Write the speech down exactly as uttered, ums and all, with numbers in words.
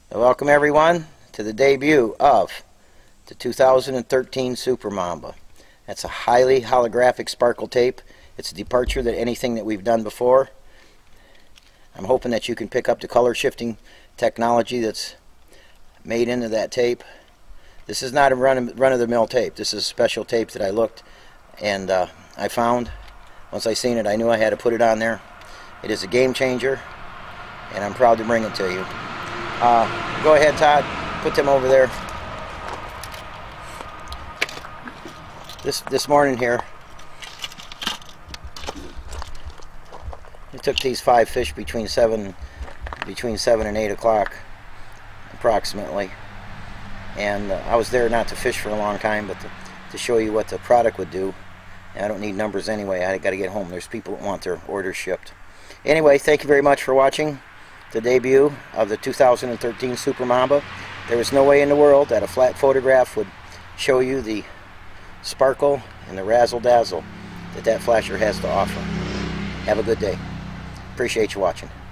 Welcome everyone to the debut of the two thousand thirteen Super Mamba. That's a highly holographic sparkle tape. It's a departure than anything that we've done before. I'm hoping that you can pick up the color shifting technology that's made into that tape. This is not a run, run-of-the-mill tape. This is a special tape that I looked and uh, I found. Once I seen it, I knew I had to put it on there. It is a game changer, and I'm proud to bring it to you. Uh, go ahead, Todd. Put them over there. This this morning here, we took these five fish between seven between seven and eight o'clock, approximately. And uh, I was there not to fish for a long time, but to, to show you what the product would do. And I don't need numbers anyway. I got to get home. There's people that want their orders shipped. Anyway, thank you very much for watching the debut of the two thousand thirteen Super Mamba. There was no way in the world that a flat photograph would show you the sparkle and the razzle dazzle that that flasher has to offer. Have a good day. Appreciate you watching.